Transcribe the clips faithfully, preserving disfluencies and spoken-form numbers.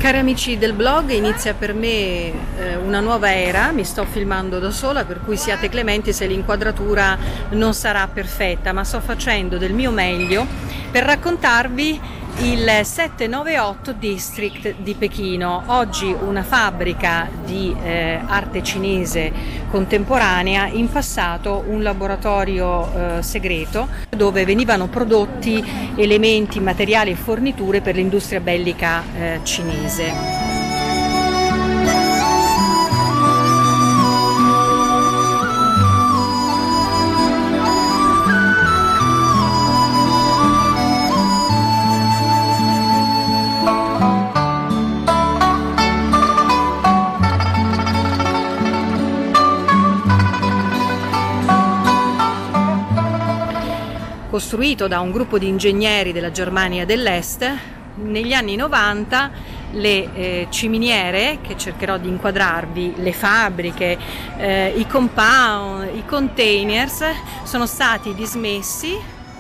Cari amici del blog, inizia per me eh, una nuova era, mi sto filmando da sola, per cui siate clementi se l'inquadratura non sarà perfetta, ma sto facendo del mio meglio per raccontarvi il sette nove otto District di Pechino. Oggi una fabbrica di eh, arte cinese contemporanea, in passato un laboratorio eh, segreto dove venivano prodotti elementi, materiali e forniture per l'industria bellica eh, cinese. Costruito da un gruppo di ingegneri della Germania dell'Est, negli anni novanta le eh, ciminiere, che cercherò di inquadrarvi, le fabbriche, eh, i compound, i containers, sono stati dismessi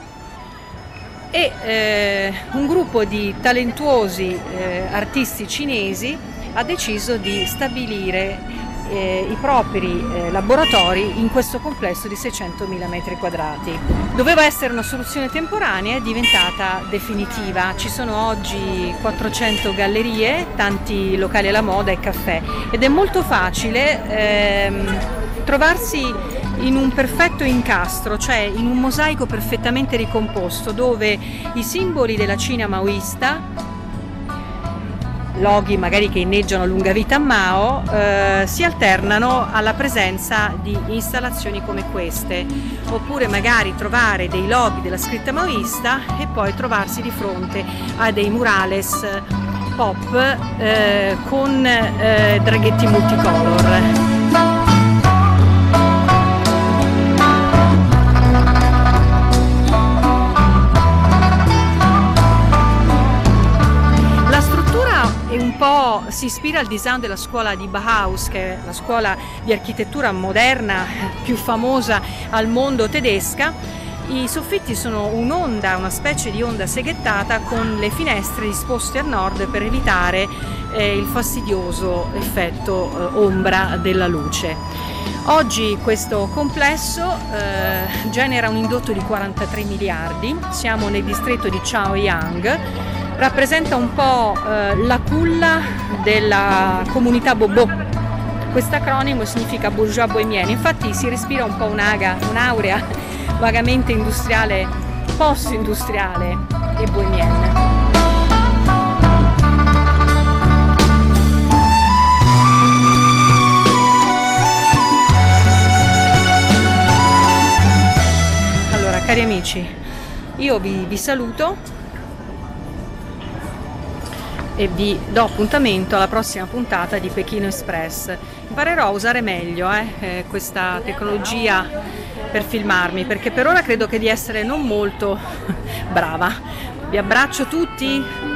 e eh, un gruppo di talentuosi eh, artisti cinesi ha deciso di stabilire Eh, i propri eh, laboratori in questo complesso di seicentomila metri quadrati. Doveva essere una soluzione temporanea, è diventata definitiva. Ci sono oggi quattrocento gallerie, tanti locali alla moda e caffè, ed è molto facile ehm, trovarsi in un perfetto incastro, cioè in un mosaico perfettamente ricomposto, dove i simboli della Cina maoista, loghi magari che inneggiano lunga vita a Mao, eh, si alternano alla presenza di installazioni come queste, oppure magari trovare dei loghi della scritta maoista e poi trovarsi di fronte a dei murales pop eh, con eh, draghetti multicolor. Si ispira al design della scuola di Bauhaus, che è la scuola di architettura moderna più famosa al mondo tedesca. I soffitti sono un'onda, una specie di onda seghettata con le finestre disposte a nord per evitare eh, il fastidioso effetto eh, ombra della luce. Oggi questo complesso eh, genera un indotto di quarantatré miliardi, siamo nel distretto di Chaoyang. Rappresenta un po' eh, la culla della comunità Bobo. Questo acronimo significa bourgeois bohémienne, infatti si respira un po' un'aga, un'aurea vagamente industriale, post-industriale e bohémienne. Allora, cari amici, io vi, vi saluto e vi do appuntamento alla prossima puntata di Pechino Express. Imparerò a usare meglio eh, eh, questa tecnologia per filmarmi, perché per ora credo che di essere non molto brava. Vi abbraccio tutti!